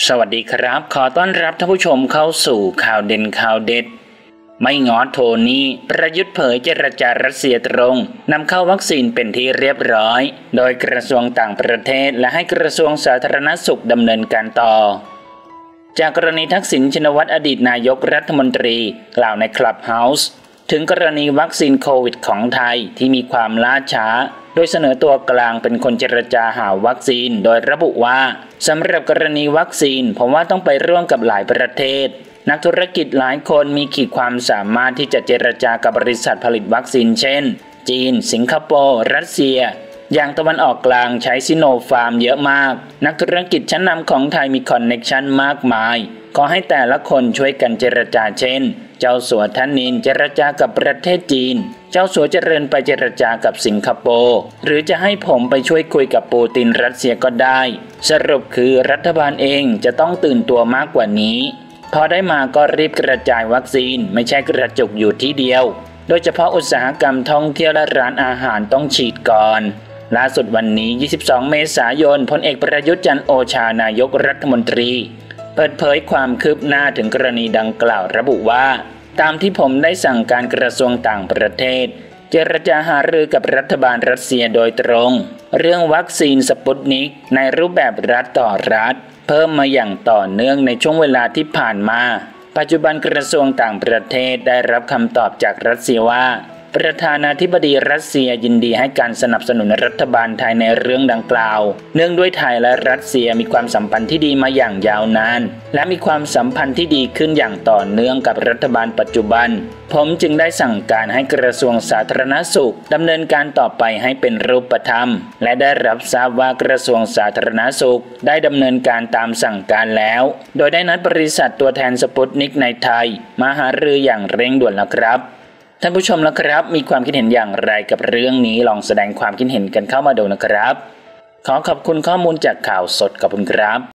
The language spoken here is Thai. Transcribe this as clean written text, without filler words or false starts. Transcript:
สวัสดีครับขอต้อนรับท่านผู้ชมเข้าสู่ข่าวเด่นข่าวเด็ดไม่ง้อโทนี่ประยุทธ์เผยเจรจารัสเซียตรงนำเข้าวัคซีนเป็นที่เรียบร้อยโดยกระทรวงต่างประเทศและให้กระทรวงสาธารณสุขดำเนินการต่อจากกรณีทักษิณชินวัตรอดีตนายกรัฐมนตรีกล่าวในคลับเฮาส์ถึงกรณีวัคซีนโควิดของไทยที่มีความล่าช้าโดยเสนอตัวกลางเป็นคนเจรจาหาวัคซีนโดยระบุว่าสำหรับกรณีวัคซีนผมว่าต้องไปร่วมกับหลายประเทศนักธุรกิจหลายคนมีขีดความสามารถที่จะเจรจากับบริษัทผลิตวัคซีนเช่นจีนสิงคโปร์รัสเซียอย่างตะวันออกกลางใช้ซิโนฟาร์มเยอะมากนักธุรกิจชั้นนำของไทยมีคอนเนคชั่นมากมายขอให้แต่ละคนช่วยกันเจรจาเช่นเจ้าสัวธนินเจรจากับประเทศจีนเจ้าสัวเจริญไปเจรจากับสิงคโปร์หรือจะให้ผมไปช่วยคุยกับปูตินรัสเซียก็ได้สรุปคือรัฐบาลเองจะต้องตื่นตัวมากกว่านี้พอได้มาก็รีบกระจายวัคซีนไม่ใช่กระจุกอยู่ที่เดียวโดยเฉพาะอุตสาหกรรมท่องเที่ยวและร้านอาหารต้องฉีดก่อนล่าสุดวันนี้22 เมษายนพลเอกประยุทธ์จันทร์โอชานายกรัฐมนตรีเปิดเผยความคืบหน้าถึงกรณีดังกล่าวระบุว่าตามที่ผมได้สั่งการกระทรวงต่างประเทศเจรจาหารือกับรัฐบาลรัสเซียโดยตรงเรื่องวัคซีนสปุตนิกในรูปแบบรัฐต่อรัฐเพิ่มมาอย่างต่อเนื่องในช่วงเวลาที่ผ่านมาปัจจุบันกระทรวงต่างประเทศได้รับคำตอบจากรัสเซียว่าประธานาธิบดีรัสเซียยินดีให้การสนับสนุนรัฐบาลไทยในเรื่องดังกล่าวเนื่องด้วยไทยและรัสเซียมีความสัมพันธ์ที่ดีมาอย่างยาวนานและมีความสัมพันธ์ที่ดีขึ้นอย่างต่อเนื่องกับรัฐบาลปัจจุบันผมจึงได้สั่งการให้กระทรวงสาธารณสุขดำเนินการต่อไปให้เป็นรูปธรรมและได้รับทราบว่ากระทรวงสาธารณสุขได้ดำเนินการตามสั่งการแล้วโดยได้นัดบริษัทตัวแทนสปุตนิกในไทยมาหารืออย่างเร่งด่วนแล้วครับท่านผู้ชมนะครับมีความคิดเห็นอย่างไรกับเรื่องนี้ลองแสดงความคิดเห็นกันเข้ามาดูนะครับขอขอบคุณข้อมูลจากข่าวสดขอบคุณครับ